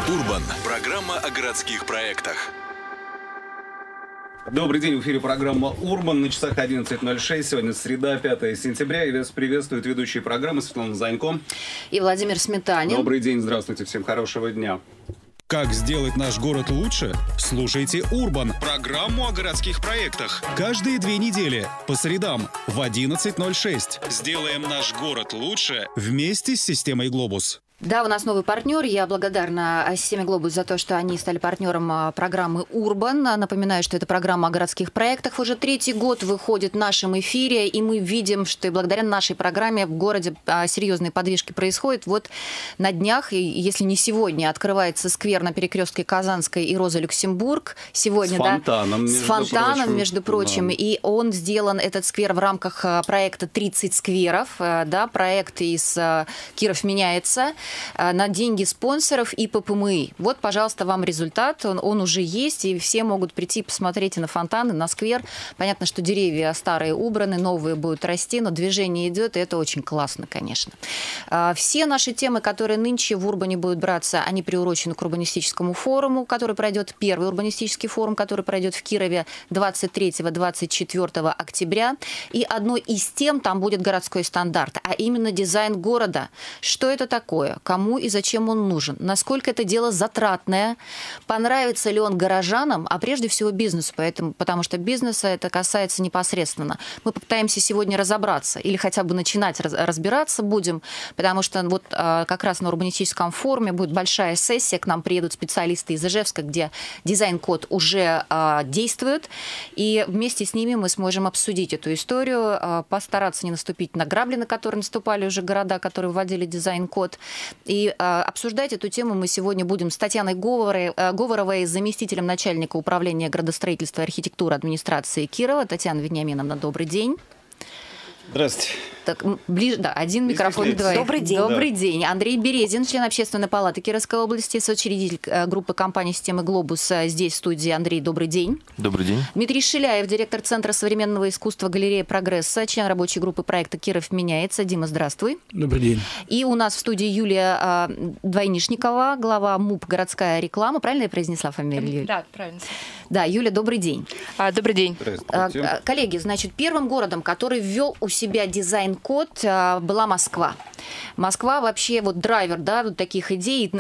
Урбан. Программа о городских проектах. Добрый день, в эфире программа «Урбан». На часах 11:06. Сегодня среда, 5 сентября. И вас приветствуют ведущие программы Светлана Занько и Владимир Сметанин. Добрый день, здравствуйте, всем хорошего дня. Как сделать наш город лучше? Слушайте «Урбан» – программу о городских проектах. Каждые 2 недели по средам в 11:06. Сделаем наш город лучше вместе с системой «Глобус». Да, у нас новый партнер. Я благодарна системе «Глобус» за то, что они стали партнером программы «Урбан». Напоминаю, что это программа о городских проектах. Уже 3-й год выходит в нашем эфире, и мы видим, что и благодаря нашей программе в городе серьезные подвижки происходят. Вот на днях, и если не сегодня, открывается сквер на перекрестке Казанской и Роза Люксембург. Сегодня, с фонтаном, между прочим. Да. И он сделан, этот сквер, в рамках проекта «30 скверов». Да, проект из «Киров меняется» на деньги спонсоров и ППМИ. Вот, пожалуйста, вам результат. Он уже есть, и все могут прийти посмотреть и на фонтаны, на сквер. Понятно, что деревья старые убраны, новые будут расти, но движение идет, и это очень классно, конечно. Все наши темы, которые нынче в Урбане будут браться, они приурочены к урбанистическому форуму, который пройдет, первый урбанистический форум, который пройдет в Кирове 23-24 октября. И одной из тем там будет городской стандарт, а именно дизайн города. Что это такое? Кому и зачем он нужен? Насколько это дело затратное? Понравится ли он горожанам, а прежде всего бизнесу? Потому что бизнеса это касается непосредственно. Мы попытаемся сегодня разобраться или хотя бы начинать разбираться будем, потому что вот как раз на урбанистическом форуме будет большая сессия, к нам приедут специалисты из Ижевска, где дизайн-код уже действует, и вместе с ними мы сможем обсудить эту историю, постараться не наступить на грабли, на которые наступали уже города, которые вводили дизайн-код. И обсуждать эту тему мы сегодня будем с Татьяной Говоровой, заместителем начальника управления градостроительства и архитектуры администрации Кирова. Татьяна Вениаминовна, добрый день. Здравствуйте. Так, ближе, да, один микрофон двоих. Добрый день. Добрый день. Андрей Березин, член Общественной палаты Кировской области, соучредитель группы компании «Системы Глобус». Здесь в студии. Андрей, добрый день. Добрый день. Дмитрий Шиляев, директор Центра современного искусства «Галерея Прогресса», член рабочей группы проекта «Киров меняется». Дима, здравствуй. Добрый день. И у нас в студии Юлия Двойнишникова, глава МУП «Городская реклама». Правильно я произнесла фамилию? Да, правильно. Да, Юля, добрый день. Добрый день. Коллеги, значит, первым городом, который ввел у себя дизайн-код, была Москва. Москва вообще вот драйвер, да, вот таких идей,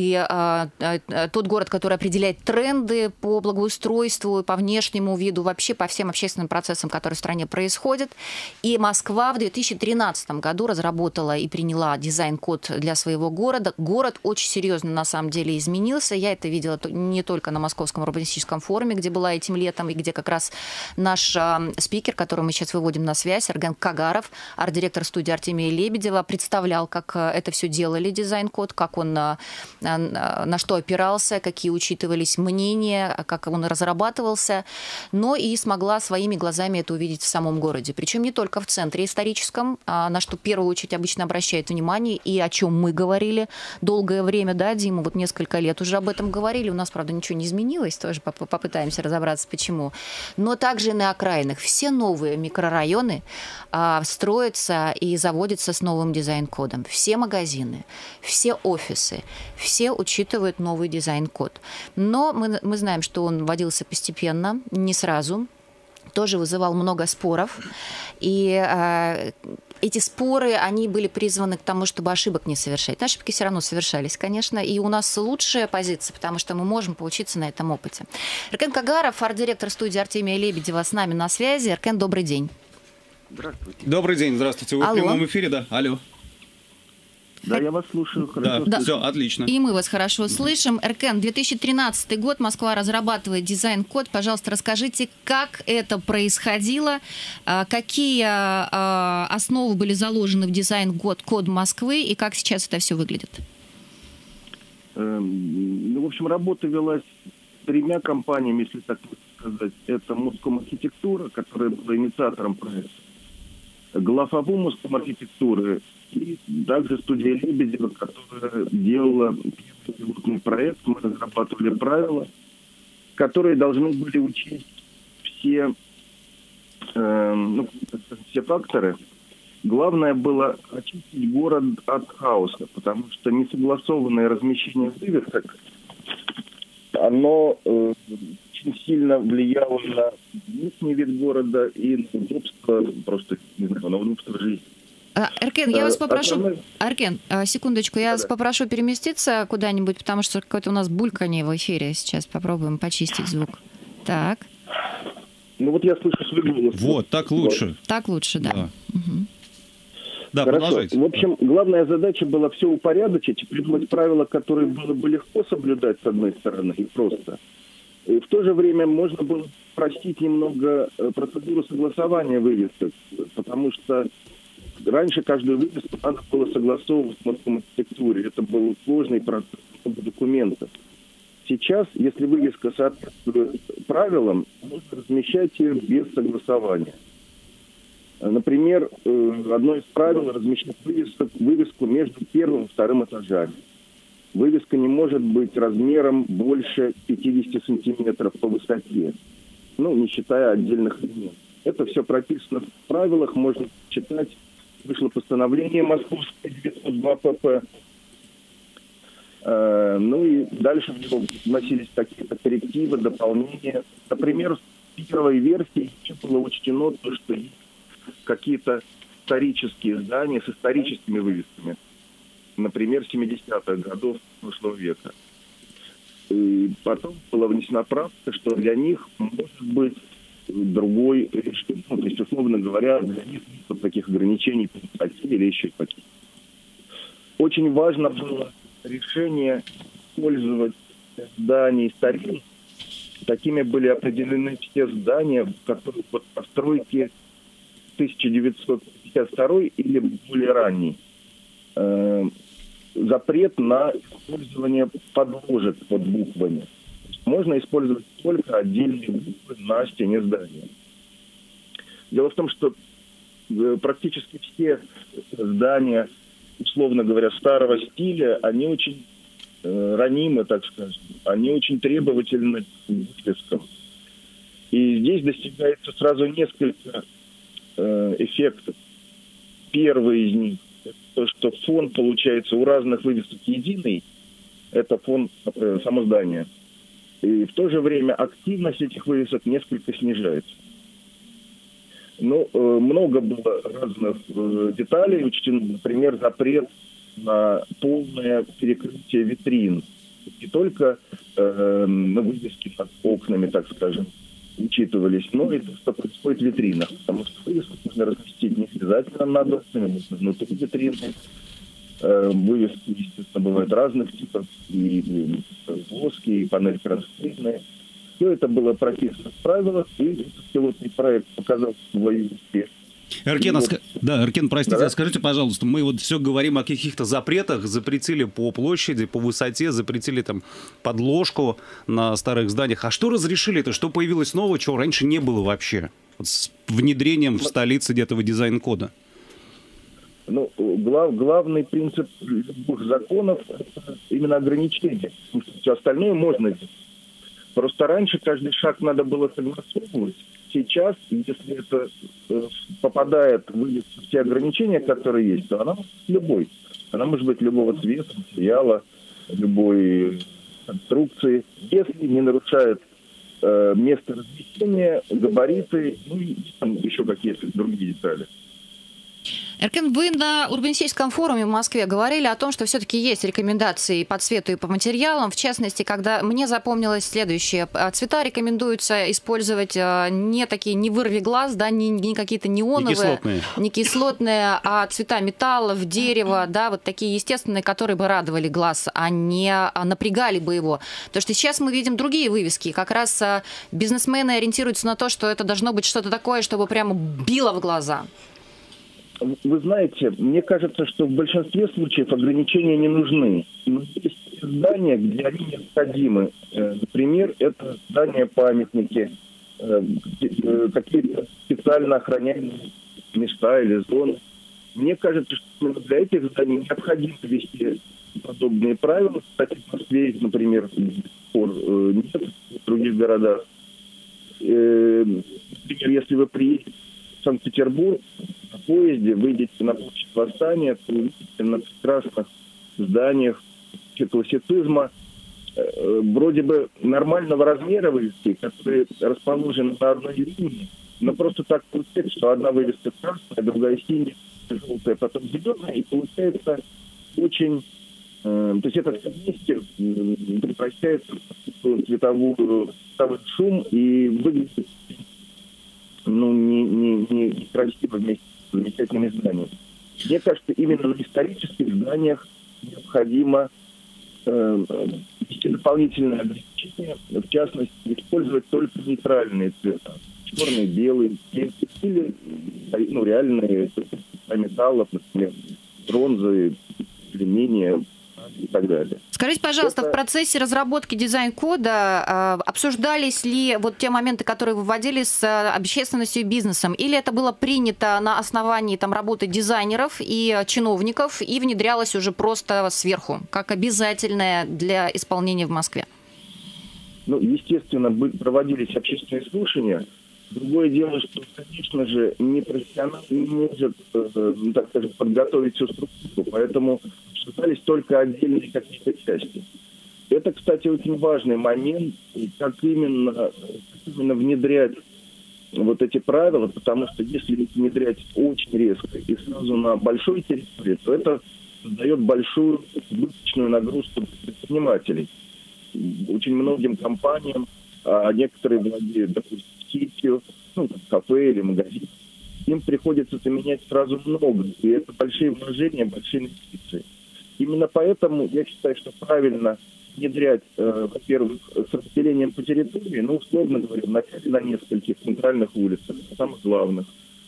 и тот город, который определяет тренды по благоустройству, по внешнему виду, вообще по всем общественным процессам, которые в стране происходят. И Москва в 2013 году разработала и приняла дизайн-код для своего города. Город очень серьезно на самом деле изменился. Я это видела не только на Московском урбанистическом форуме, где была этим летом, и где как раз наш спикер, которого мы сейчас выводим на связь, Эркен Кагаров, арт-директор студии Артемия Лебедева, представлял, как это все делали, дизайн-код, как он на что опирался, какие учитывались мнения, как он разрабатывался, но и смогла своими глазами это увидеть в самом городе. Причем не только в центре историческом, на что в первую очередь обычно обращают внимание, и о чем мы говорили долгое время, да, Дима, вот несколько лет уже об этом говорили, у нас, правда, ничего не изменилось, тоже попытаемся разобраться, почему. Но также и на окраинах. Все новые микрорайоны строятся и заводятся с новым дизайн-кодом. Все магазины, все офисы, все учитывают новый дизайн-код. Но мы знаем, что он вводился постепенно, не сразу, тоже вызывал много споров. И эти споры, они были призваны к тому, чтобы ошибок не совершать. Но ошибки все равно совершались, конечно, и у нас лучшая позиция, потому что мы можем поучиться на этом опыте. Эркен Кагаров, арт-директор студии Артемия Лебедева, с нами на связи. Эркен, добрый день. Здравствуйте. Добрый день, здравствуйте. Вы в прямом эфире, да? Алло. Да, я вас слушаю хорошо. Да, все, отлично. И мы вас хорошо слышим. Эркен, 2013 год, Москва разрабатывает дизайн-код. Пожалуйста, расскажите, как это происходило, какие основы были заложены в дизайн-код Москвы и как сейчас это все выглядит? В общем, работа велась 3 компаниями, если так сказать. Это Моском архитектура, которая была инициатором проекта, Глававу Моском архитектуры, и также студия Лебедева, которая делала пилотный проект. Мы разрабатывали правила, которые должны были учесть все факторы. Главное было очистить город от хаоса, потому что несогласованное размещение вывесок оно очень сильно влияло на внешний вид города и на удобство, просто, не знаю, на удобство жизни. Эркен, я вас попрошу... Эркен, секундочку, я вас попрошу переместиться куда-нибудь, потому что какое-то у нас бульканье в эфире сейчас. Попробуем почистить звук. Так. Ну вот я слышу свой голос. Вот, так лучше. Так лучше, да. Да, Угу. да, Хорошо. продолжайте. В общем, главная задача была все упорядочить, придумать правила, которые было бы легко соблюдать, с одной стороны, и просто. И в то же время можно было простить немного процедуру согласования вывесок, потому что раньше каждую вывеску надо было согласовывать в архитектуре. Это был сложный процесс документов. Сейчас, если вывеска соответствует правилам, можно размещать ее без согласования. Например, одно из правил – размещать вывеску между первым и вторым этажами. Вывеска не может быть размером больше 50 сантиметров по высоте, не считая отдельных элементов. Это все прописано в правилах, можно читать. Вышло постановление Московское 902 ПП. И дальше в него вносились какие-то коррективы, дополнения. Например, в первой версии было учтено то, что есть какие-то исторические здания с историческими вывесками. Например, 70-х годов прошлого века. И потом была внесена правка, что для них может быть другой режим. То есть, условно говоря, для них нет таких ограничений по высоте или еще какие-то. Очень важно было решение использовать здания старинных. Такими были определены все здания, которые под постройки 1952 или более ранний. Запрет на использование подложек под буквами. Можно использовать только отдельные буквы на стене здания. Дело в том, что практически все здания, условно говоря, старого стиля, они очень ранимы, так скажем. Они очень требовательны к вывескам. И здесь достигается сразу несколько эффектов. Первый из них – то, что фон получается у разных вывесок единый. Это фон само здание. И в то же время активность этих вывесок несколько снижается. Много было разных деталей учтено. Например, запрет на полное перекрытие витрин. Не только на вывески над окнами, так скажем, учитывались, но и то, что происходит в витринах. Потому что вывеску можно разместить не обязательно над окнами, можно внутри витрины. Вывески, естественно, бывают разных типов, и плоские, и панель раскрытные. Все это было прописано в правилах, и этот пилотный проект показал свой успех. Эркен, простите, скажите, пожалуйста, мы вот все говорим о каких-то запретах, запретили по площади, по высоте, запретили там подложку на старых зданиях. А что разрешили-то? Что появилось нового, чего раньше не было вообще? Вот с внедрением в столице этого дизайн-кода. Главный принцип любых законов – это именно ограничение. Все остальное можно делать. Просто раньше каждый шаг надо было согласовывать. Сейчас, если это попадает в все ограничения, которые есть, то она может быть любой. Она может быть любого цвета, материала, любой конструкции, если не нарушает место размещения, габариты, и там еще какие-то другие детали. Эркен, вы на урбанистическом форуме в Москве говорили о том, что все-таки есть рекомендации по цвету и по материалам. В частности, когда мне запомнилось следующее. Цвета рекомендуется использовать не вырви глаз, да, не какие-то неоновые, не кислотные, а цвета металлов, дерева, да, вот такие естественные, которые бы радовали глаз, а не напрягали бы его. Потому что сейчас мы видим другие вывески. Как раз бизнесмены ориентируются на то, что это должно быть что-то такое, чтобы прямо било в глаза. Вы знаете, мне кажется, что в большинстве случаев ограничения не нужны. Но есть здания, где они необходимы. Например, это здания-памятники, какие-то специально охраняемые места или зоны. Мне кажется, что для этих зданий необходимо ввести подобные правила. Кстати, в Москве есть, например, нет в других городах. Например, если вы приедете в Санкт-Петербург, на поезде, выйдете на площадь Восстания, то увидите на прекрасных зданиях классицизма вроде бы нормального размера вывески, которые расположены на одной линии, но просто так получается, что одна вывеска красная, другая синяя, желтая, потом зеленая, и получается очень... То есть это все вместе превращается в цветовой шум и выглядит некрасиво вместе с замечательными зданиями. Мне кажется, именно на исторических зданиях необходимо ввести дополнительное ограничение, в частности, использовать только нейтральные цвета. Черный, белый, или реальные металлов, например, бронзы, алюминия и так далее. Скажите, пожалуйста, в процессе разработки дизайн-кода обсуждались ли вот те моменты, которые вы вводили с общественностью и бизнесом, или это было принято на основании работы дизайнеров и чиновников и внедрялось уже просто сверху, как обязательное для исполнения в Москве? Естественно, проводились общественные слушания. Другое дело, что, конечно же, непрофессионал не может, так скажем, подготовить всю структуру, поэтому обсуждались только отдельные какие-то части. Это, кстати, очень важный момент, как именно внедрять вот эти правила, потому что если внедрять очень резко и сразу на большой территории, то это создает большую избыточную нагрузку предпринимателей. Очень многим компаниям, а некоторые владеют, допустим, сетью, кафе или магазин, им приходится заменять сразу много, и это большие вложения, большие инвестиции. Именно поэтому я считаю, что правильно внедрять, во-первых, с разделением по территории, условно говоря, вначале на нескольких центральных улицах, самых главных,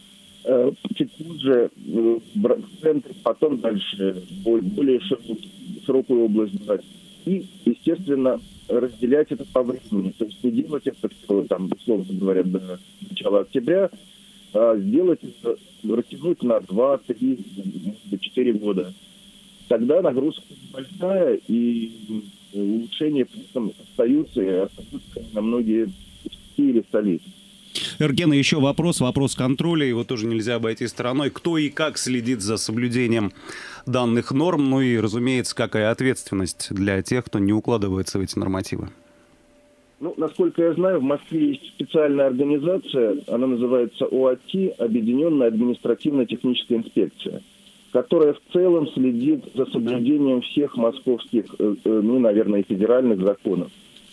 чуть позже в центре, потом дальше более широкую область брать. И, естественно, разделять это по времени. То есть не делать это все, условно говоря, до начала октября, а сделать это, растянуть на 2, 3, может быть, 4 года. Тогда нагрузка большая, и улучшения при этом остаются, и остаются на многие или столицы. Эркен, еще вопрос контроля, его тоже нельзя обойти стороной. Кто и как следит за соблюдением данных норм, и, разумеется, какая ответственность для тех, кто не укладывается в эти нормативы? Насколько я знаю, в Москве есть специальная организация, она называется ОАТИ, Объединенная административно-техническая инспекция, которая в целом следит за соблюдением всех московских, наверное, и федеральных законов.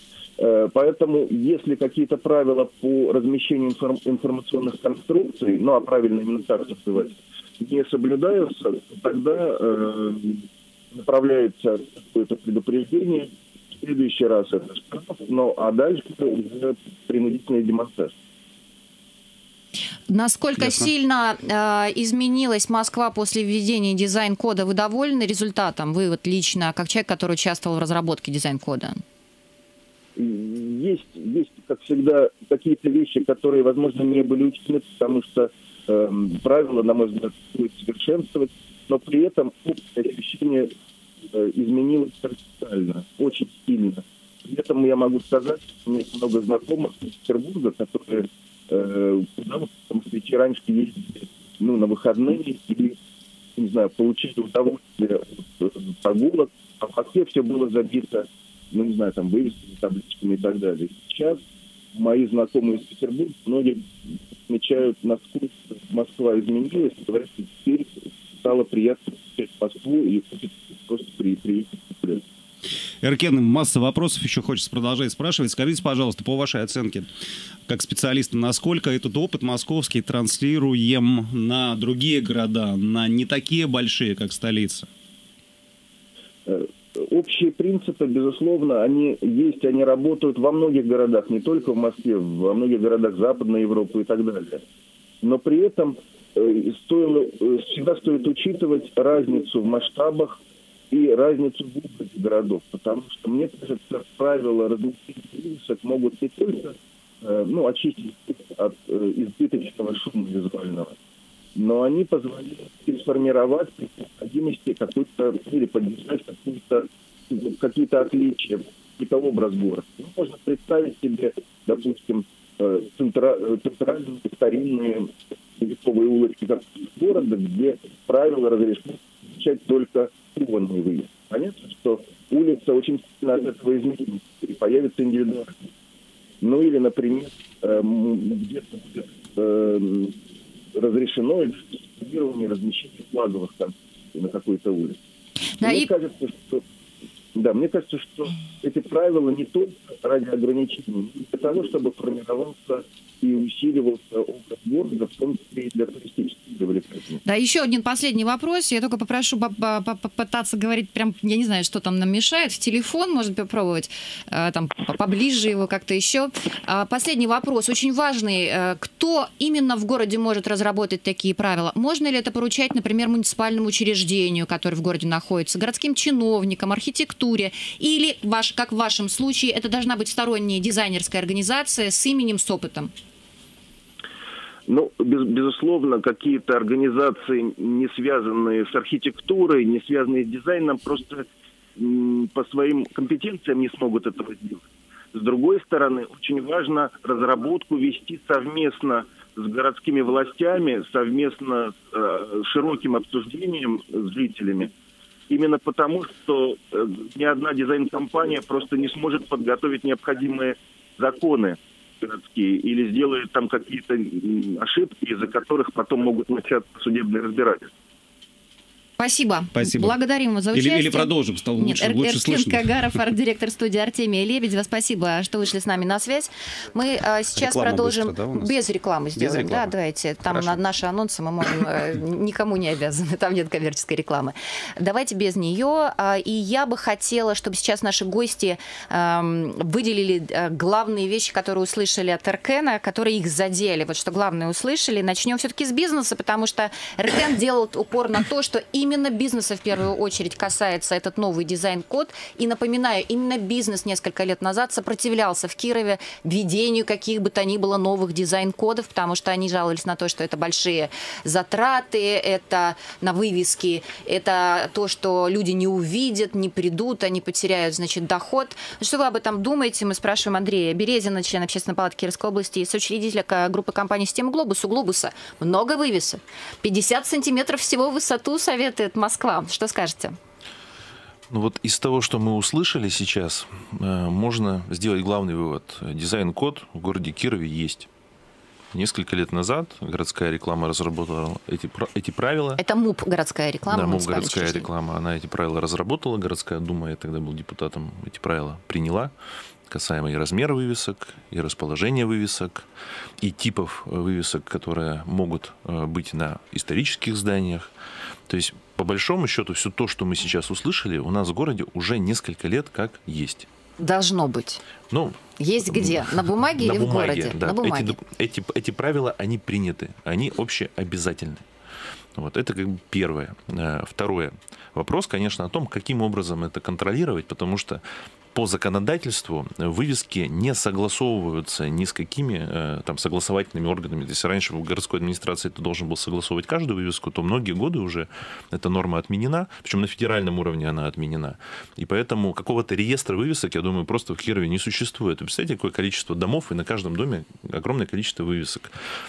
Поэтому, если какие-то правила по размещению информационных конструкций, а правильно именно так называть, не соблюдаются, то тогда направляется какое-то предупреждение, в следующий раз это штраф, а дальше уже принудительная демонстрация. Насколько сильно изменилась Москва после введения дизайн-кода? Вы довольны результатом? Вы лично, как человек, который участвовал в разработке дизайн-кода? Есть, как всегда, какие-то вещи, которые, возможно, не были учтены, потому что правила, на мой взгляд, будет совершенствовать, но при этом общее ощущение изменилось кардинально, очень сильно. При этом я могу сказать, что у меня есть много знакомых из Петербурга, которые куда в раньше ездили на выходные или, не знаю, получили удовольствие от прогулок, а в Москве все было забито, вывесками, табличками и так далее. Сейчас мои знакомые из Петербурга, многие отмечают, насколько Москва изменилась, и говорят, что теперь стало приятно посещать Москву и просто приехать куда-то. Эркен, масса вопросов еще хочется продолжать спрашивать. Скажите, пожалуйста, по вашей оценке, как специалиста, насколько этот опыт московский транслируем на другие города, на не такие большие, как столица? Общие принципы, безусловно, они есть, они работают во многих городах, не только в Москве, во многих городах Западной Европы и так далее. Но при этом всегда стоит учитывать разницу в масштабах и разницу в опыте городов, потому что, мне кажется, правила размещения вывесок могут не только очистить от избыточного шума визуального, но они позволяют сформировать при необходимости какой-то или поддержать какие-то отличия, какой-то образ города. Можно представить себе, допустим, центральные старинные вековые улочки города, где правила разрешены встречать только кованые вывески. Понятно, что улица очень сильно от этого изменится, и появится индивидуальность. Ну или, например, где-то будет разрешено или размещение флаговых конструкций на какой-то улице. Да, мне кажется, что эти правила не только ради ограничений, но и для того, чтобы формировался и усиливался образ города, в том числе и для туристических привлекательностей. Да, еще один последний вопрос. Я только попрошу попытаться говорить прям, я не знаю, что там нам мешает. В телефон, может попробовать, там, поближе его как-то еще. Последний вопрос, очень важный. Кто именно в городе может разработать такие правила? Можно ли это поручать, например, муниципальному учреждению, которое в городе находится, городским чиновникам, архитектуре? Или, как в вашем случае, это должна быть сторонняя дизайнерская организация с именем, с опытом? Ну, безусловно, какие-то организации, не связанные с архитектурой, не связанные с дизайном, просто по своим компетенциям не смогут этого сделать. С другой стороны, очень важно разработку вести совместно с городскими властями, совместно с широким обсуждением с жителями. Именно потому, что ни одна дизайн-компания просто не сможет подготовить необходимые законы городские или сделает там какие-то ошибки, из-за которых потом могут начаться судебные разбирательства. Спасибо. Спасибо. Благодарим вас за участие. Или продолжим, стало лучше, Нет, лучше слышно. Кагаров, арт-директор студии Артемия Лебедева. Спасибо, что вышли с нами на связь. Мы сейчас Реклама продолжим. быстро, да, у нас? Без рекламы сделаем. Без рекламы. Да, давайте. Там Хорошо. наши анонсы мы можем, никому не обязаны. Там нет коммерческой рекламы. Давайте без нее. И я бы хотела, чтобы сейчас наши гости выделили главные вещи, которые услышали от Эркена, которые их задели. Вот что главное услышали. Начнем все-таки с бизнеса, потому что Эркен делал упор на то, что именно бизнеса в первую очередь касается этот новый дизайн-код. И напоминаю, именно бизнес несколько лет назад сопротивлялся в Кирове введению каких бы то ни было новых дизайн-кодов, потому что они жаловались на то, что это большие затраты, это на вывески, это то, что люди не увидят, не придут, они потеряют, значит, доход. Что вы об этом думаете? Мы спрашиваем Андрея Березина, члена Общественной палаты Кировской области и соучредителя группы компании «Система Глобус». У Глобуса много вывесок. 50 сантиметров всего в высоту советует Москва. Что скажете? Ну вот из того, что мы услышали сейчас, можно сделать главный вывод. Дизайн-код в городе Кирове есть. Несколько лет назад городская реклама разработала эти правила. Это МУП, городская реклама. Да, МУП, городская реклама. Она эти правила разработала. Городская дума, я тогда был депутатом, эти правила приняла. Касаемо и размера вывесок, и расположения вывесок, и типов вывесок, которые могут быть на исторических зданиях. То есть, по большому счету, все то, что мы сейчас услышали, у нас в городе уже несколько лет как есть. Должно быть. Ну, есть где? На бумаге или в городе? Да. На бумаге. Эти правила, они приняты, они общеобязательны. Вот, это как бы первое. Второе. Вопрос, конечно, о том, каким образом это контролировать, потому что по законодательству вывески не согласовываются ни с какими там согласовательными органами. Если раньше в городской администрации ты должен был согласовывать каждую вывеску, то многие годы уже эта норма отменена, причем на федеральном уровне она отменена. И поэтому какого-то реестра вывесок, я думаю, просто в Кирове не существует. Вы представляете, какое количество домов, и на каждом доме огромное количество вывесок.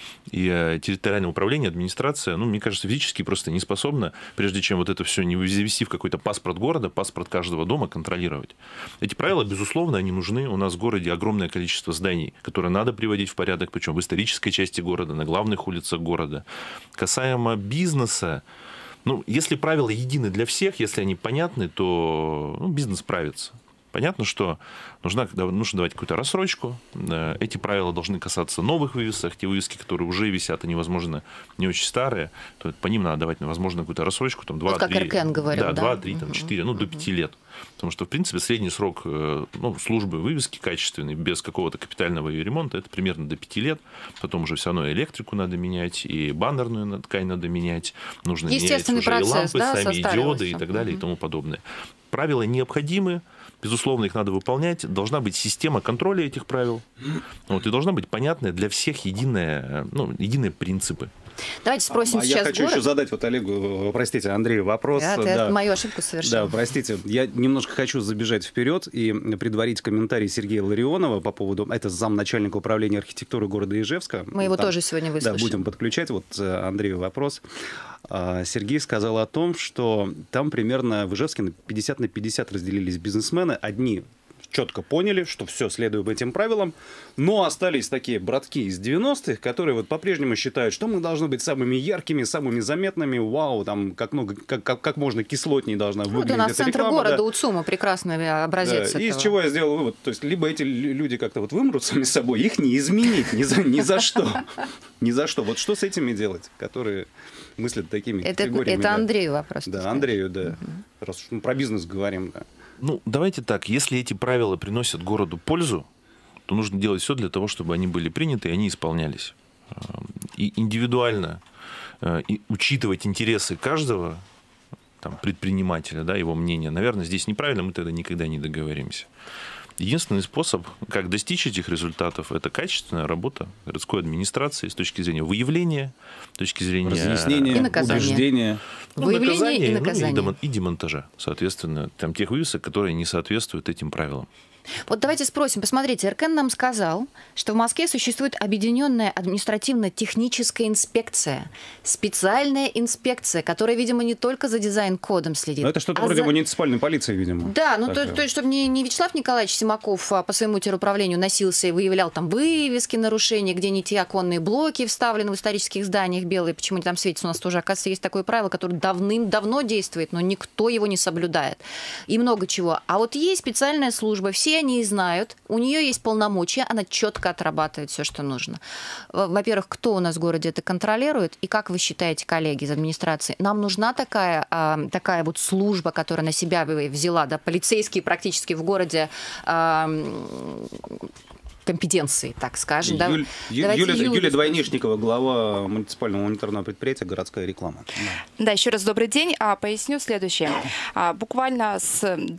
И территориальное управление, администрация, ну, мне кажется, физически просто не способна, прежде чем вот это все не завести в какой-то паспорт города, паспорт каждого дома, контролировать. Эти правила, безусловно, они нужны. У нас в городе огромное количество зданий, которые надо приводить в порядок, причем в исторической части города, на главных улицах города. Касаемо бизнеса, ну, если правила едины для всех, если они понятны, то бизнес справится. Понятно, что нужно давать какую-то рассрочку. Эти правила должны касаться новых вывесок. Те вывески, которые уже висят, они, возможно, не очень старые. То по ним надо давать, возможно, какую-то рассрочку. Там, 2, вот 3, как Эркен говорил, да? 2, 3, 4, до 5 лет. Потому что, в принципе, средний срок службы вывески качественной, без какого-то капитального ее ремонта, это примерно до 5 лет. Потом уже все равно электрику надо менять, и баннерную ткань надо менять. Нужно менять уже процесс, и лампы, да, сами, и диоды, и так далее, и тому подобное. Правила необходимы. Безусловно, их надо выполнять. Должна быть система контроля этих правил. Вот, и должна быть понятная для всех единые принципы. Давайте спросим сейчас Я хочу город. еще задать вот Олегу, простите, Андрею вопрос. Да, ты мою ошибку совершил. Да, простите. Я немножко хочу забежать вперед и предварить комментарий Сергея Ларионова по поводу... Это замначальника управления архитектуры города Ижевска. Мы его тоже сегодня выслушаем. Да, будем подключать. Вот Андрею вопрос. Сергей сказал о том, что там примерно в Ижевске 50 на 50 разделились бизнесмены. Одни четко поняли, что все, следуем этим правилам, но остались такие братки из 90-х, которые вот по-прежнему считают, что мы должны быть самыми яркими, самыми заметными, вау, там как можно кислотнее должна выглядеть Вот у нас эта центр реклама, города да. Уцума, прекрасный образец Да. И из этого. чего я сделал вывод, то есть либо эти люди как-то вот вымрут сами собой, их не изменить ни за что. Ни за что. Вот что с этими делать, которые мыслят такими категориями? Это Андрею вопрос. Да, Андрею, да. Раз уж мы про бизнес говорим, да. Ну, давайте так, если эти правила приносят городу пользу, то нужно делать все для того, чтобы они были приняты и они исполнялись. И индивидуально и учитывать интересы каждого там, предпринимателя, да, его мнение, наверное, здесь неправильно, мы тогда никогда не договоримся. Единственный способ, как достичь этих результатов, это качественная работа городской администрации с точки зрения выявления, с точки зрения разъяснения, И наказания. убеждения. Выявление и наказание. И демонтажа, соответственно, там, тех вывесок, которые не соответствуют этим правилам. Вот давайте спросим. Посмотрите, РКН нам сказал, что в Москве существует объединенная административно-техническая инспекция, специальная инспекция, которая, видимо, не только за дизайн-кодом следит. Но это что-то вроде муниципальной полиции, видимо. Да, ну то есть, чтобы не Вячеслав Николаевич Симаков по своему теруправлению носился и выявлял там вывески, нарушения, где не те оконные блоки вставлены в исторических зданиях белые, почему они там светятся. У нас тоже, оказывается, есть такое правило, которое давным-давно действует, но никто его не соблюдает. И много чего. А вот есть специальная служба, все они знают, у нее есть полномочия, она четко отрабатывает все, что нужно. Во-первых, кто у нас в городе это контролирует, и как вы считаете, коллеги из администрации, нам нужна такая вот служба, которая на себя взяла, да, полицейские практически в городе компетенции, так скажем. Юлия Двойнишникова, глава муниципального унитарного предприятия «Городская реклама». Да, еще раз добрый день. Поясню следующее. Буквально с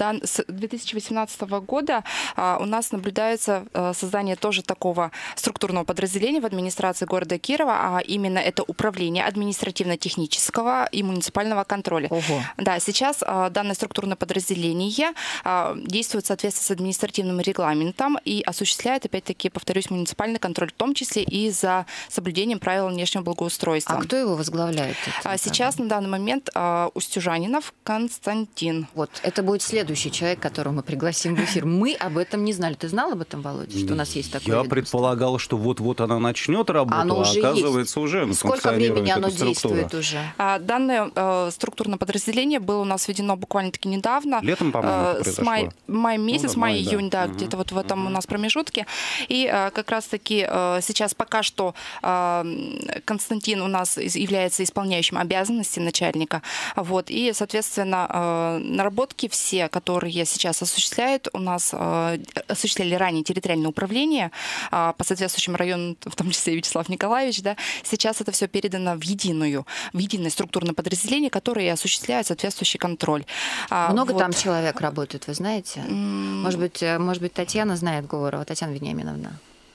2018 года у нас наблюдается создание тоже такого структурного подразделения в администрации города Кирова, а именно это управление административно-технического и муниципального контроля. Ого. Да, сейчас данное структурное подразделение действует в соответствии с административным регламентом и осуществляет, опять-таки, повторюсь, муниципальный контроль, в том числе и за соблюдением правил внешнего благоустройства. А кто его возглавляет? Сейчас на данный момент Устюжанинов Константин. Вот, это будет следующий человек, которого мы пригласим в эфир. Мы об этом не знали. Ты знал об этом, Володя, что у нас есть такое Я ведомство? предполагал, что вот-вот она начнет работу, Оно уже оказывается, уже Сколько времени оно действует уже? Данное структурное подразделение было у нас введено буквально-таки недавно. Летом, по-моему, это с произошло. май месяц, май-июнь, да, Угу. где-то вот в этом у нас промежутке. И как раз-таки сейчас пока что Константин у нас является исполняющим обязанности начальника. Вот, и, соответственно, наработки все, которые сейчас осуществляют, у нас осуществляли ранее территориальное управление по соответствующим районам, в том числе и Вячеслав Николаевич, да, сейчас это все передано в единое структурное подразделение, которое осуществляет соответствующий контроль. Много вот. там человек работает, вы знаете? Может быть, Татьяна знает Говорова, Татьяна Вениаминовна.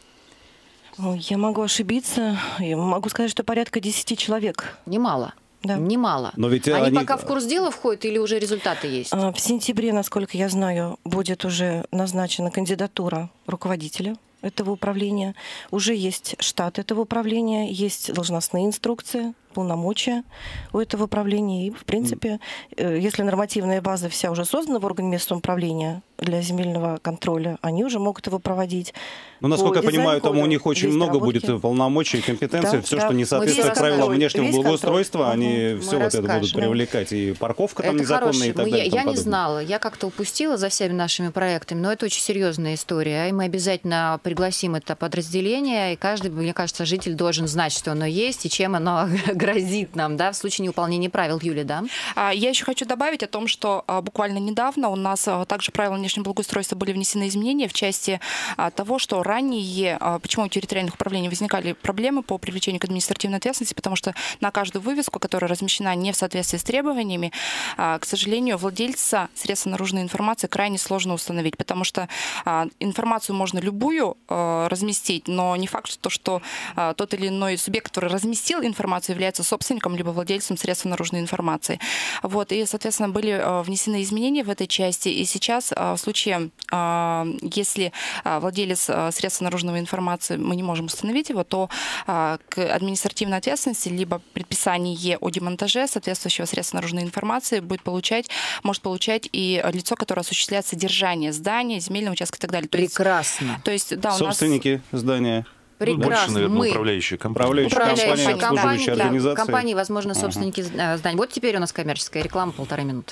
Я могу ошибиться. Я могу сказать, что порядка 10 человек. Немало. Да. Немало. Но ведь они они пока в курс дела входят или уже результаты есть? В сентябре, насколько я знаю, будет уже назначена кандидатура руководителя этого управления. Уже есть штат этого управления, есть должностные инструкции, полномочия у этого управления. И, в принципе, если нормативная база вся уже создана в органе местного управления для земельного контроля, они уже могут его проводить. Ну, насколько я понимаю, там у них очень есть много наработки. будет полномочий и компетенций. Да, Все, да. что не Мы соответствует все правилам расскажем. внешнего Весь благоустройства, контроль. они Мгм. все Мы вот это будут расскажем. привлекать. И парковка там Это незаконная и хороший. так далее. и тому Я не подобное. знала, я как-то упустила за всеми нашими проектами, но это очень серьезная история, и мы обязательно пригласим это подразделение, и каждый, мне кажется, житель должен знать, что оно есть и чем оно грозит нам, да, в случае невыполнения правил, Юля, да? Я еще хочу добавить о том, что буквально недавно у нас также правила внешнего благоустройства были внесены изменения в части того, что ранее, почему у территориальных управлений возникали проблемы по привлечению к административной ответственности, потому что на каждую вывеску, которая размещена не в соответствии с требованиями, к сожалению, владельца средства наружной информации крайне сложно установить, потому что информацию можно любую разместить, но не факт, что тот или иной субъект, который разместил информацию, является собственником либо владельцем средств наружной информации. Вот, и, соответственно, были внесены изменения в этой части, и сейчас в случае, если владелец средств наружной информации, мы не можем установить его, то к административной ответственности либо предписание о демонтаже соответствующего средства наружной информации может получать и лицо, которое осуществляет содержание здания, земельного участка и так далее. Прекрасно. То есть, да, Собственники здания. Прекрасно. Больше, наверное, управляющие компании. Управляющая компания, да, компании, возможно, собственники зданий. Вот теперь у нас коммерческая реклама, 1,5 минуты.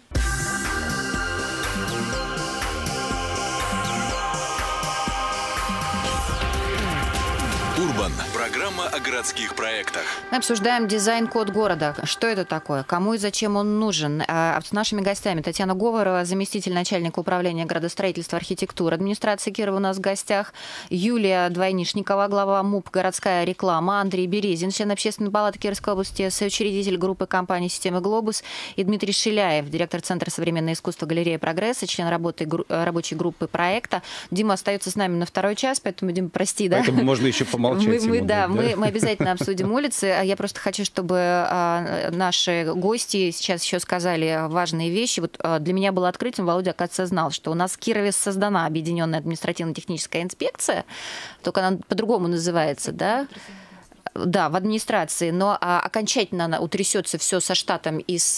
Урбан. Программа о городских проектах. Мы обсуждаем дизайн-код города. Что это такое? Кому и зачем он нужен? С нашими гостями Татьяна Говорова, заместитель начальника управления градостроительства и архитектуры администрации Кирова у нас в гостях. Юлия Двойнишникова, глава МУП «Городская реклама». Андрей Березин, член Общественной палаты Кировской области, соучредитель группы компаний «Системы Глобус». И Дмитрий Шиляев, директор Центра современного искусства «Галерея Прогресса», член рабочей группы проекта. Дима остается с нами на второй час, поэтому, Дима, прости, да? Поэтому можно еще помолчать. Мы обязательно обсудим улицы. Я просто хочу, чтобы наши гости сейчас еще сказали важные вещи. Вот для меня было открытием, Володя, оказывается, знал, что у нас в Кирове создана объединенная административно-техническая инспекция, только она по-другому называется, да? Да, в администрации, но окончательно утрясется все со штатом и с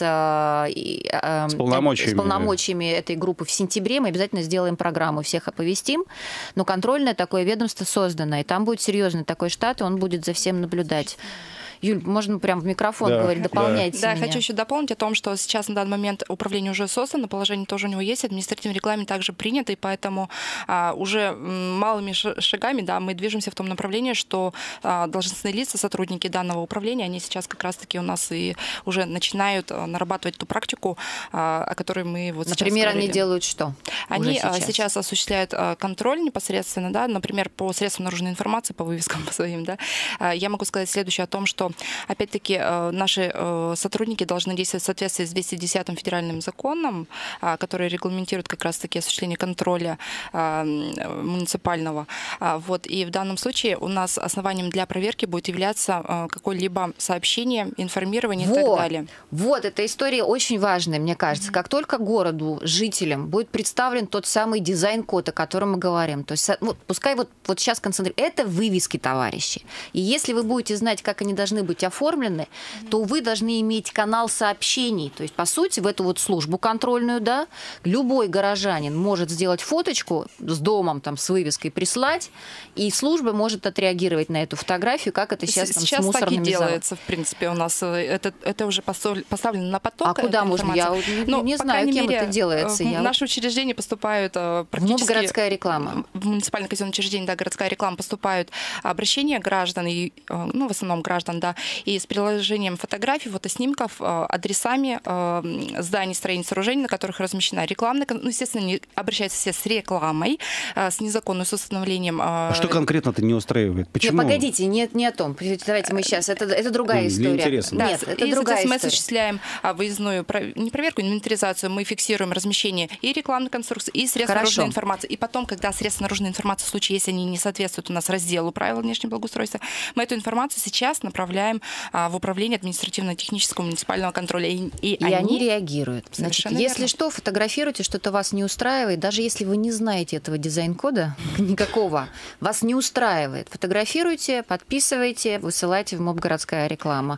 полномочиями этой группы в сентябре. Мы обязательно сделаем программу, всех оповестим. Но контрольное такое ведомство создано, и там будет серьезный такой штат, и он будет за всем наблюдать. Юль, можно прямо в микрофон говорить, дополняйте меня. Да, хочу еще дополнить о том, что сейчас на данный момент управление уже создано, положение тоже у него есть, административный регламент также принят, и поэтому уже малыми шагами, да, мы движемся в том направлении, что должностные лица, сотрудники данного управления, они сейчас как раз-таки у нас и уже начинают нарабатывать ту практику, о которой мы вот сейчас Например, говорили. они делают что? Они сейчас осуществляют контроль непосредственно, да, например, по средствам наружной информации, по вывескам по своим, да. Я могу сказать следующее о том, что опять-таки наши сотрудники должны действовать в соответствии с 210-м федеральным законом, который регламентирует как раз-таки осуществление контроля муниципального. Вот. И в данном случае у нас основанием для проверки будет являться какое-либо сообщение, информирование и так далее. Вот, эта история очень важная, мне кажется. Как только городу, жителям будет представлен тот самый дизайн-код, о котором мы говорим, то есть пускай вот сейчас концентрируем, это вывески, товарищи. И если вы будете знать, как они должны быть оформлены, то вы должны иметь канал сообщений. То есть, по сути, в эту вот службу контрольную, да, любой горожанин может сделать фоточку с домом, там, с вывеской, прислать, и служба может отреагировать на эту фотографию, как это сейчас, там, с мусорными так и делается, в принципе, у нас. Это уже поставлено на поток. А куда можно? Я не знаю, кем это делается. В наши учреждения поступают практически... городская реклама. В муниципальное казенное учреждение, да, городская реклама, поступают обращения граждан, в основном граждан, да, и с приложением фотографий, фотоснимков, адресами зданий, строений, сооружений, на которых размещена рекламная. Естественно, они обращаются все с рекламой, с незаконным установлением. А что конкретно-то не устраивает? Почему? Нет, погодите, не о том. Давайте мы сейчас. Это другая история. Интересно. Нет, это другая история. Мы осуществляем выездную, не проверку, инвентаризацию, мы фиксируем размещение и рекламной конструкции, и средств наружной информации. И потом, когда средства наружной информации, в случае, если они не соответствуют у нас разделу правил внешнего благоустройства, мы эту информацию сейчас направляем в управление административно-технического муниципального контроля. И они реагируют. Значит, если верно. что, фотографируйте, что-то вас не устраивает, даже если вы не знаете этого дизайн-кода никакого, вас не устраивает. Фотографируйте, подписывайте, высылайте в МОП «Городская реклама».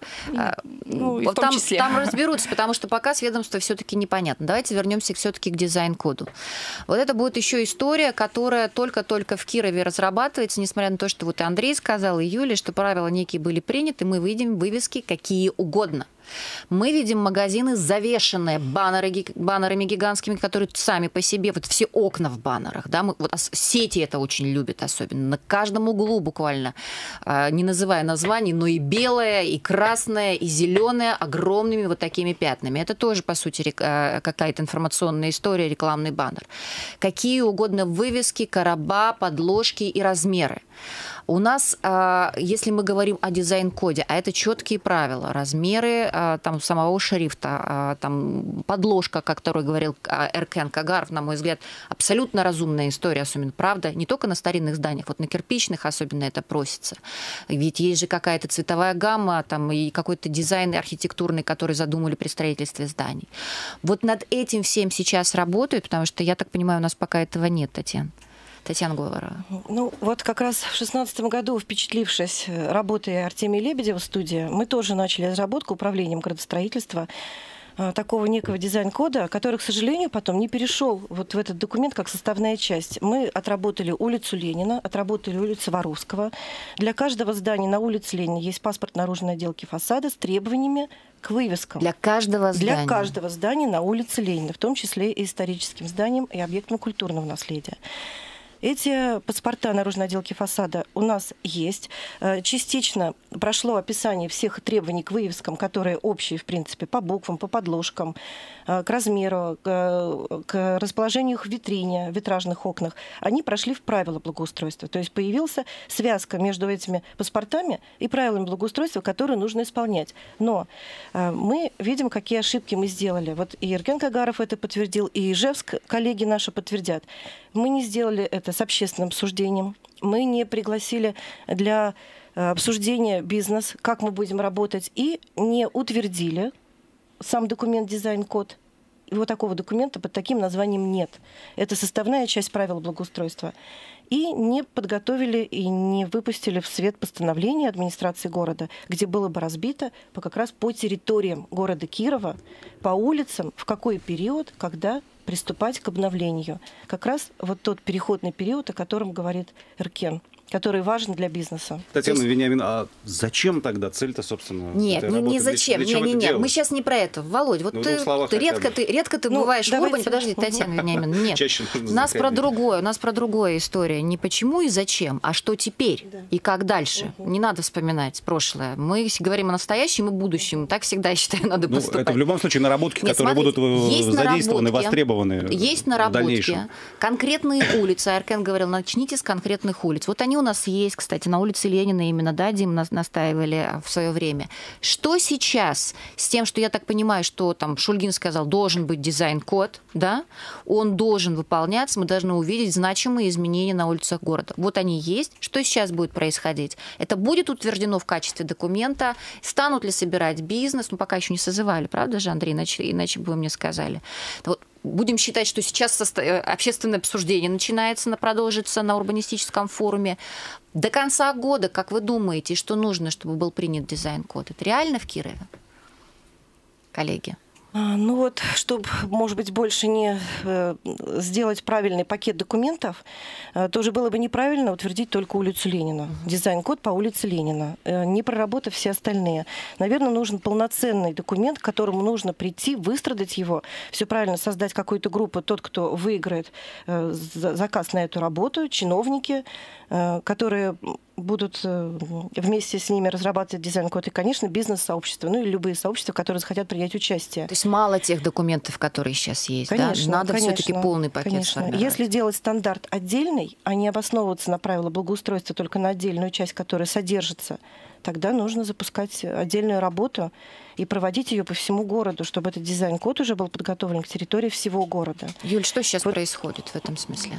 Там разберутся, потому что пока с ведомства все-таки непонятно. Давайте вернемся все-таки к дизайн-коду. Вот это будет еще история, которая только-только в Кирове разрабатывается, несмотря на то, что вот и Андрей сказал, и Юлия, что правила некие были приняты. мы видим вывески какие угодно. Мы видим магазины, завешенные баннерами гигантскими, которые сами по себе, вот все окна в баннерах, да, сети это очень любят особенно, на каждом углу буквально, не называя названий, но и белое, и красное, и зеленое, огромными вот такими пятнами. Это тоже, по сути, какая-то информационная история, рекламный баннер. Какие угодно вывески, короба, подложки и размеры. У нас, если мы говорим о дизайн-коде, а это четкие правила, размеры там, самого шрифта, там, подложка, о которой говорил Эркен Кагаров, на мой взгляд, абсолютно разумная история, особенно, правда, не только на старинных зданиях, вот на кирпичных особенно это просится. Ведь есть же какая-то цветовая гамма там, и какой-то дизайн архитектурный, который задумали при строительстве зданий. Вот над этим всем сейчас работают, потому что, я так понимаю, у нас пока этого нет, Татьяна Говорова. Ну, вот как раз в 2016 году, впечатлившись работой Артемия Лебедева в студии, мы тоже начали разработку управлением градостроительства такого некого дизайн-кода, который, к сожалению, потом не перешел вот в этот документ как составная часть. Мы отработали улицу Ленина, отработали улицу Воровского. Для каждого здания на улице Ленина есть паспорт наружной отделки фасада с требованиями к вывескам. Для каждого здания? Для каждого здания на улице Ленина, в том числе и историческим зданием, и объектом культурного наследия. Эти паспорта наружной отделки фасада у нас есть. Частично прошло описание всех требований к вывескам, которые общие, в принципе, по буквам, по подложкам, к размеру, к расположению их в витрине, в витражных окнах. Они прошли в правила благоустройства. То есть появилась связка между этими паспортами и правилами благоустройства, которые нужно исполнять. Но мы видим, какие ошибки мы сделали. Вот и Эркен Кагаров это подтвердил, и Ижевск, коллеги наши, подтвердят. Мы не сделали это с общественным обсуждением. Мы не пригласили для обсуждения бизнес, как мы будем работать, и не утвердили сам документ «Дизайн-код». Его такого документа под таким названием нет. Это составная часть правил благоустройства. И не подготовили и не выпустили в свет постановление администрации города, где было бы разбито как раз по территориям города Кирова, по улицам, в какой период, когда приступать к обновлению. Как раз вот тот переходный период, о котором говорит Эркен, который важен для бизнеса. Татьяна Вениамин, а зачем тогда цель-то, собственно? Нет, не зачем. Нет, мы сейчас не про это. Володь, вот ты редко бываешь в Урбане. Подожди, Татьяна Вениамин, нет. У нас про другое история. Не почему и зачем, а что теперь и как дальше. Не надо вспоминать прошлое. Мы говорим о настоящем и будущем. Так всегда, я считаю, надо поступать. Это в любом случае наработки, которые будут задействованы, востребованы. Есть наработки. Конкретные улицы. Эркен говорил, начните с конкретных улиц. Вот они у нас есть, кстати, на улице Ленина именно, да, Дим, настаивали в свое время. Что сейчас с тем, что я так понимаю, что там Шульгин сказал, должен быть дизайн-код, да, он должен выполняться, мы должны увидеть значимые изменения на улицах города. Вот они есть. Что сейчас будет происходить? Это будет утверждено в качестве документа? Станут ли собирать бизнес? Ну, пока еще не созывали, правда же, Андрей? Иначе бы вы мне сказали. Вот. Будем считать, что сейчас общественное обсуждение начинается, продолжится на урбанистическом форуме. До конца года, как вы думаете, что нужно, чтобы был принят дизайн-код? Это реально в Кирове, коллеги? Ну вот, чтобы, может быть, больше не сделать правильный пакет документов, тоже было бы неправильно утвердить только улицу Ленина. Дизайн-код по улице Ленина, не проработав все остальные. Наверное, нужен полноценный документ, к которому нужно прийти, выстрадать его, все правильно создать какую-то группу, тот, кто выиграет заказ на эту работу, чиновники, которые будут вместе с ними разрабатывать дизайн-код, и, конечно, бизнес-сообщества, ну и любые сообщества, которые захотят принять участие. То есть мало тех документов, которые сейчас есть, конечно, да? Надо все-таки полный пакет сформировать. Если делать стандарт отдельный, а не обосновываться на правила благоустройства только на отдельную часть, которая содержится, тогда нужно запускать отдельную работу и проводить ее по всему городу, чтобы этот дизайн-код уже был подготовлен к территории всего города. Юль, что сейчас происходит в этом смысле?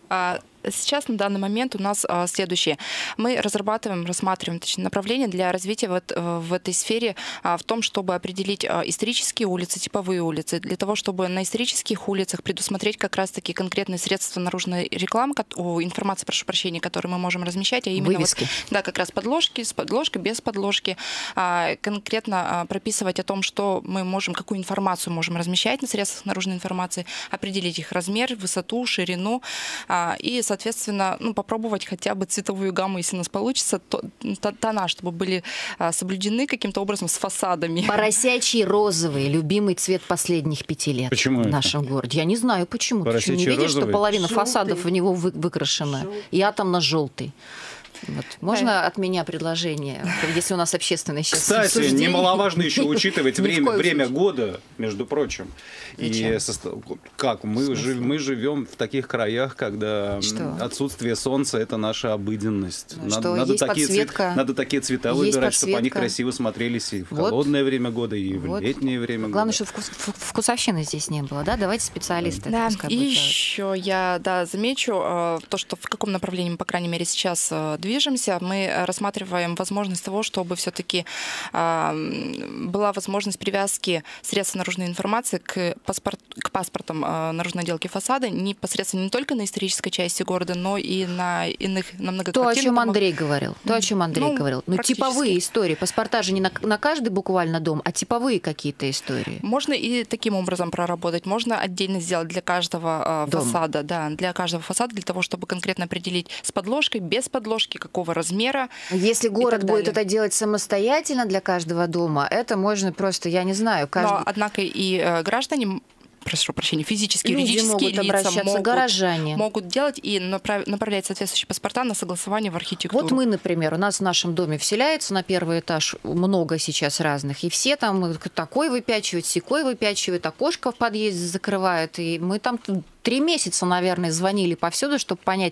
Сейчас на данный момент у нас следующее. Мы рассматриваем направление для развития в этой сфере в том, чтобы определить исторические улицы, типовые улицы, для того, чтобы на исторических улицах предусмотреть как раз-таки конкретные средства наружной рекламы, информации, прошу прощения, которые мы можем размещать, а именно вывески. Да, как раз подложки, с подложкой, без подложки, конкретно прописывать о том, что мы можем, какую информацию можем размещать на средствах наружной информации, определить их размер, высоту, ширину и, соответственно, попробовать хотя бы цветовую гамму, если у нас получится, тона, чтобы были соблюдены каким-то образом с фасадами. Поросячий розовый, любимый цвет последних 5 лет. Почему в это? нашем городе? Я не знаю, почему. Ты что, не Поросячий видишь, что розовый? половина фасадов в него выкрашена? И атомно-желтый. Вот. Можно от меня предложение, если у нас общественное сейчас Кстати, обсуждение? немаловажно еще учитывать Ни в коем время случае. года, между прочим. И как мы живем в таких краях, когда Что? отсутствие солнца — это наша обыденность. Что, есть подсветка, надо такие цвета есть выбирать, чтобы они подсветка. красиво смотрелись и в Вот. холодное время года, и Вот. в летнее время Главное, года. чтобы вкусовщины здесь не было, да? Давайте специалисты. Да, пускай и будут делать. еще я замечу то, что в каком направлении мы, по крайней мере, сейчас движемся. Мы рассматриваем возможность того, чтобы все-таки была возможность привязки средств наружной информации к паспортам наружной отделки фасада непосредственно не только на исторической части города, но и на иных, на многоквартирных То, о чем домах. Андрей говорил. Ну, практически. типовые истории. Паспорта же не на каждый буквально дом, а типовые какие-то истории. Можно и таким образом проработать. Можно отдельно сделать для каждого Дома. фасада, для каждого фасада, для того, чтобы конкретно определить с подложкой, без подложки, какого размера. Если город так будет далее. это делать самостоятельно для каждого дома, это можно просто, я не знаю, Но, однако, и граждане, прошу прощения, физические, люди юридические могут лица обращаться, горожане. могут делать и направлять соответствующие паспорта на согласование в архитектуру. Вот мы, например, у нас в нашем доме вселяется на первый этаж много сейчас разных, и все там такой выпячивают, сякой выпячивают, окошко в подъезде закрывают, и мы там 3 месяца, наверное, звонили повсюду, чтобы понять,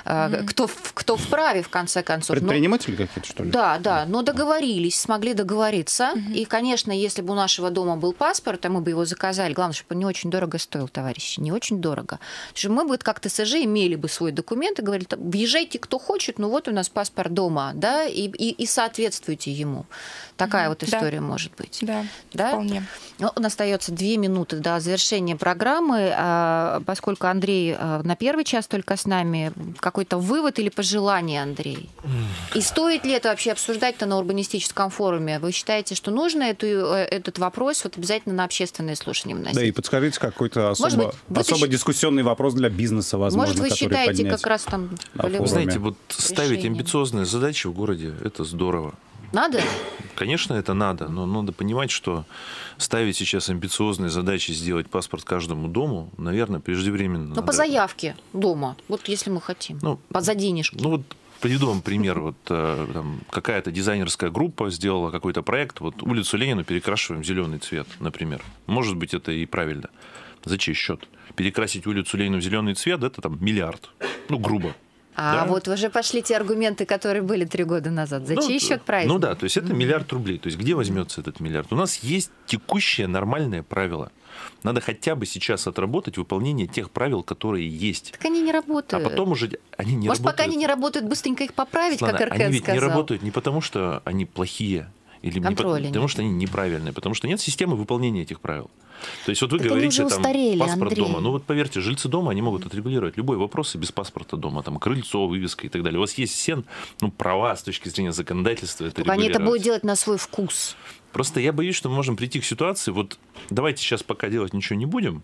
кто вправе, в конце концов. Предприниматели какие-то, что ли? Да, но договорились, смогли договориться. И, конечно, если бы у нашего дома был паспорт, а мы бы его заказали, главное, чтобы он не очень дорого стоил, товарищи, не очень дорого. Потому что мы бы как ТСЖ имели бы свой документ и говорили, въезжайте, кто хочет, ну вот у нас паспорт дома, да, и соответствуйте ему. Такая вот история может быть. Да, вполне. Ну, у нас остается 2 минуты до завершения программы. Поскольку Андрей на первый час только с нами, какой-то вывод или пожелание, Андрей? И стоит ли это вообще обсуждать-то на урбанистическом форуме? Вы считаете, что нужно этот вопрос вот обязательно на общественное слушание вносить? Да, и подскажите какой-то Может быть, особо дискуссионный вопрос для бизнеса, возможно, Может, вы который считаете, поднять как раз там... на волевым форуме. Знаете, вот ставить решением. амбициозные задачи в городе – это здорово. Надо? Конечно, это надо, но надо понимать, что ставить сейчас амбициозные задачи сделать паспорт каждому дому, наверное, преждевременно. Ну, по заявке дома, вот если мы хотим, за денежки. Ну, вот приведу вам пример. Вот там какая-то дизайнерская группа сделала какой-то проект, вот улицу Ленина перекрашиваем в зеленый цвет, например. Может быть, это и правильно. За чей счет? Перекрасить улицу Ленина в зеленый цвет – это там миллиард. Ну, грубо. А Да. вот уже пошли те аргументы, которые были 3 года назад. За чей счет праздник? Ну да, то есть это миллиард рублей. То есть где возьмется этот миллиард? У нас есть текущее нормальное правило. Надо хотя бы сейчас отработать выполнение тех правил, которые есть. Так они не работают. А потом уже они не Может, работают. пока они не работают, быстренько их поправить, Светлана, как Эркен они ведь сказал. не работают не потому, что они плохие, или Контроля потому нет. что они неправильные, потому что нет системы выполнения этих правил. То есть вот вы Так они говорите, уже там, устарели, паспорт Андрей. дома. Ну вот поверьте, жильцы дома, они могут отрегулировать любой вопрос и без паспорта дома. Там крыльцо, вывеска и так далее. У вас есть все права с точки зрения законодательства. Это Только они это регулировать. будут делать на свой вкус. Просто я боюсь, что мы можем прийти к ситуации, вот давайте сейчас пока делать ничего не будем,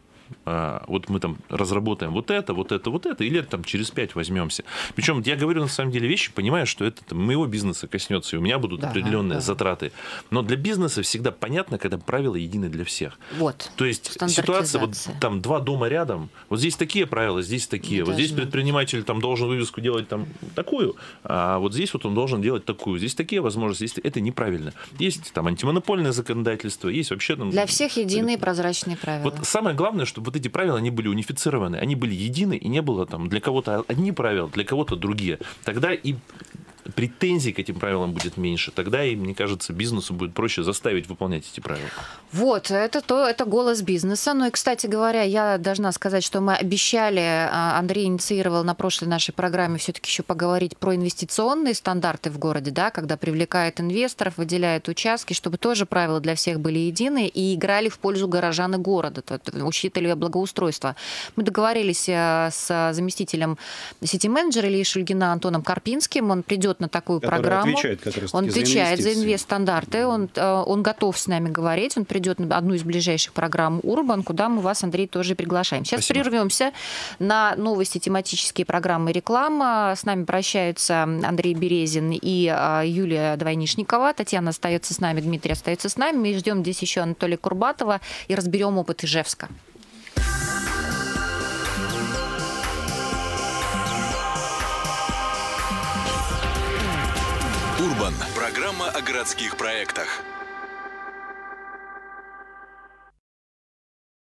вот мы там разработаем вот это, или там через 5 возьмемся. Причем я говорю на самом деле вещи, понимаю, что это там, моего бизнеса коснется, и у меня будут определенные затраты. Но для бизнеса всегда понятно, когда правила едины для всех. Вот. То есть ситуация, вот там 2 дома рядом, вот здесь такие правила, здесь такие. Вот здесь предприниматель там должен вывеску делать там такую, а вот здесь вот он должен делать такую. Здесь такие возможности, здесь это неправильно. Есть там антимонопольное законодательство, есть вообще там... Для всех единые прозрачные правила. Вот самое главное, чтобы вот эти правила, они были унифицированы, они были едины, и не было там для кого-то одни правила, для кого-то другие. Тогда и претензий к этим правилам будет меньше. Тогда, и, мне кажется, бизнесу будет проще заставить выполнять эти правила. Вот, это голос бизнеса. Ну и, кстати говоря, я должна сказать, что мы обещали, Андрей инициировал на прошлой нашей программе все-таки еще поговорить про инвестиционные стандарты в городе, да, когда привлекает инвесторов, выделяет участки, чтобы тоже правила для всех были едины и играли в пользу горожан и города, учитывая благоустройство. Мы договорились с заместителем сити-менеджера Ильи Шульгина Антоном Карпинским. Он придет на такую Который программу. отвечает как раз-таки Он отвечает за инвестиции. инвестстандарты. Он готов с нами говорить. Он придет на одну из ближайших программ Урбан, куда мы вас, Андрей, тоже приглашаем. Сейчас прервемся на новости, тематические программы, реклама. С нами прощаются Андрей Березин и Юлия Двойнишникова. Татьяна остается с нами, Дмитрий остается с нами. Мы ждем здесь еще Анатолия Курбатова и разберем опыт Ижевска. Урбан. Программа о городских проектах.